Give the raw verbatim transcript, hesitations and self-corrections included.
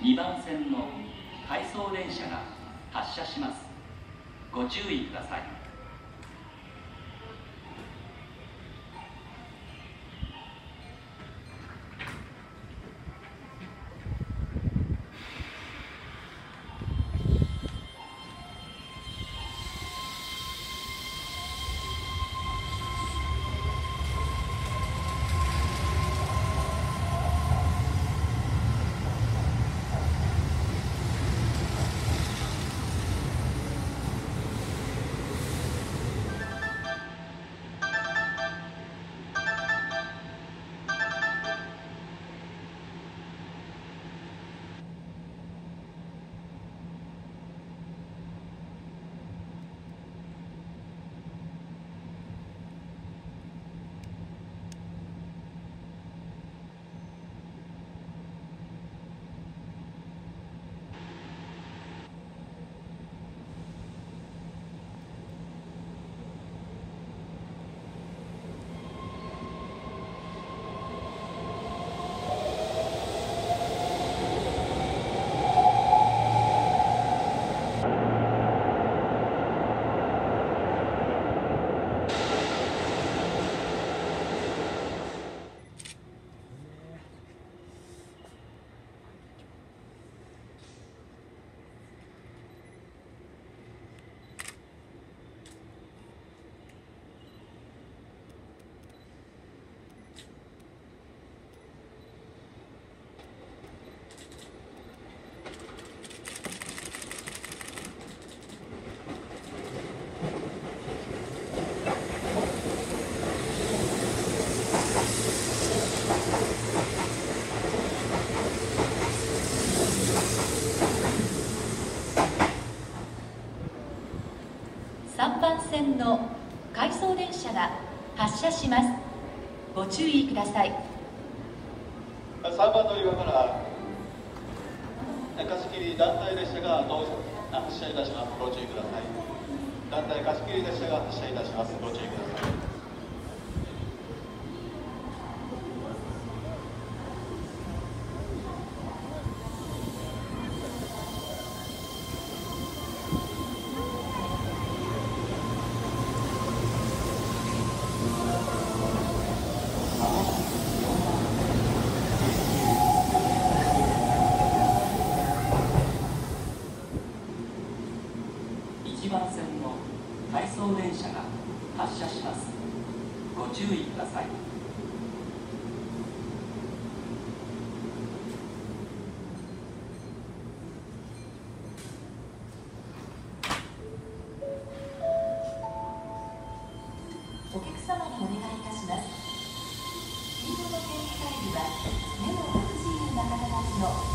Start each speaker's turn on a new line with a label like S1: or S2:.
S1: にばん線の回送電車が発車します。ご注意ください。
S2: さんばん線の回送電車が発車します。ご注意ください。
S3: さんばん乗り場から貸し切り団体列車が到発車いたします。ご注意ください。団体貸し切り列車が発車いたします。ご注意ください。
S1: いちばん線の回送電車が発車します。ご注意ください。
S2: お客様にお願いいたします。黄色の点火タイルは目の不自由な方たちの